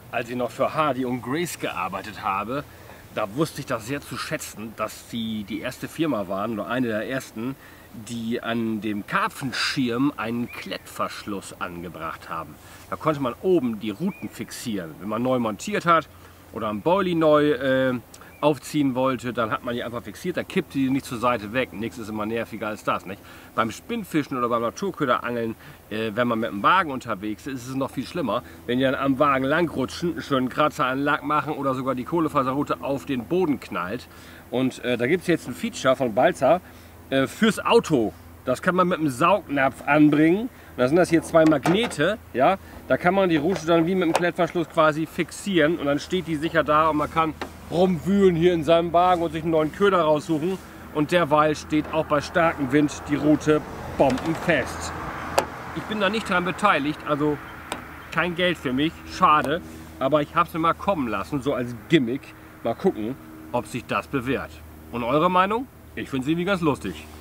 als ich noch für Hardy und Grace gearbeitet habe, da wusste ich das sehr zu schätzen, dass die erste Firma waren, oder eine der ersten, die an dem Karpfenschirm einen Klettverschluss angebracht haben. Da konnte man oben die Ruten fixieren. Wenn man neu montiert hat oder ein Boilie neu aufziehen wollte, dann hat man die einfach fixiert, dann kippt die nicht zur Seite weg. Nichts ist immer nerviger als das, nicht? Beim Spinnfischen oder beim Naturköderangeln, wenn man mit dem Wagen unterwegs ist, ist es noch viel schlimmer. Wenn die dann am Wagen langrutschen, einen schönen Kratzer an den Lack machen oder sogar die Kohlefaserrute auf den Boden knallt. Und da gibt es jetzt ein Feature von Balsa fürs Auto. Das kann man mit einem Saugnapf anbringen. Da sind das hier zwei Magnete, ja. Da kann man die Rute dann wie mit dem Klettverschluss quasi fixieren und dann steht die sicher da und man kann rumwühlen hier in seinem Wagen und sich einen neuen Köder raussuchen. Und derweil steht auch bei starkem Wind die Rute bombenfest. Ich bin da nicht dran beteiligt, also kein Geld für mich, schade. Aber ich habe es mir mal kommen lassen, so als Gimmick. Mal gucken, ob sich das bewährt. Und eure Meinung? Ich finde es irgendwie ganz lustig.